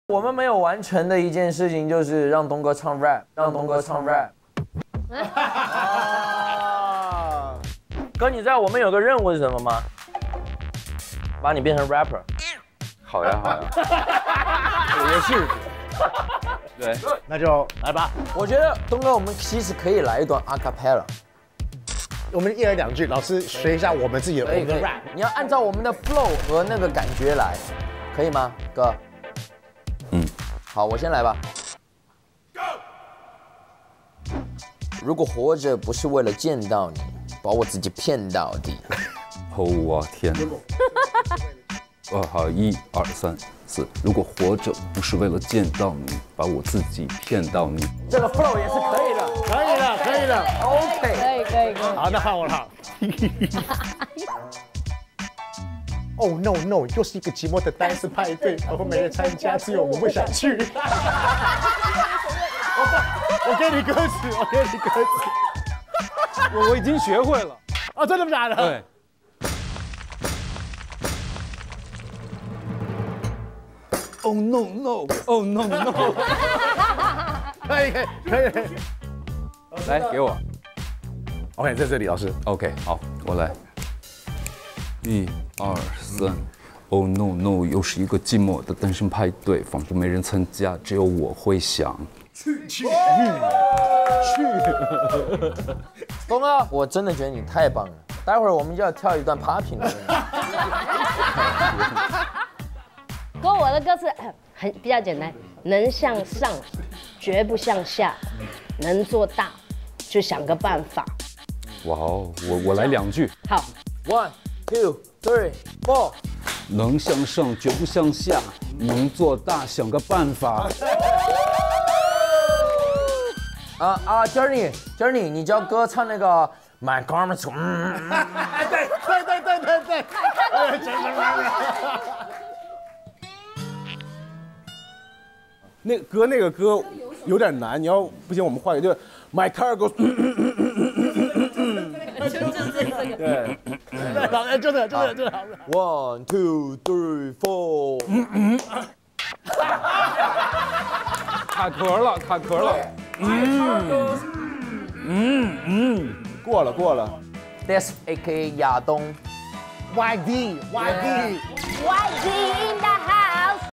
我们没有完成的一件事情就是让东哥唱 rap， 让东哥唱 rap。哥，你知道我们有个任务是什么吗？把你变成 rapper。 好呀好呀， 我也是。 对， 那就来吧。 我觉得东哥，我们其实可以来一段 a cappella。 我们一人2句，老师学一下我们自己的 rap。 你要按照我们的 flow 和那个感觉来，可以吗，哥？ 嗯。 好，我先来吧。如果活着不是为了见到你，把我自己骗到底。 哦我天哪！好，1、2、3、4。如果活着不是为了见到你，把我自己骗到你。 这个 flow 也是可以的， 可以的，可以的。 OK。 可以。 好，那换我了。Oh no no， 又是一个寂寞的单身派对，然后没人参加，只有我们想去。我给你歌词，我给你歌词。 我已经学会了。 哦，真的假的？ 对。Oh no no! Oh no no! 可以。 来，给我。 OK， 在这里，老师。 OK， 好，我来。1、2、3。Oh no no！ 又是一个寂寞的单身派对，仿佛没人参加，只有我会想。去。 东哥，我真的觉得你太棒了。待会儿我们就要跳一段 popping 的。 哥，我的歌词比较简单，能向上，绝不向下，能做大，就想个办法。 哇哦，我来2句。 好 ，1、2、3、4。 能向上，绝不向下，能做大，想个办法。 Journey， 你教哥唱那个 My Garments。 对。 那个歌有点难，你要不行我们换一个，就是 My car goes。对， 老师真的好。 1、2、3、4。 卡壳了。过了。 This AKA 亚东。 YD。 YG in the house。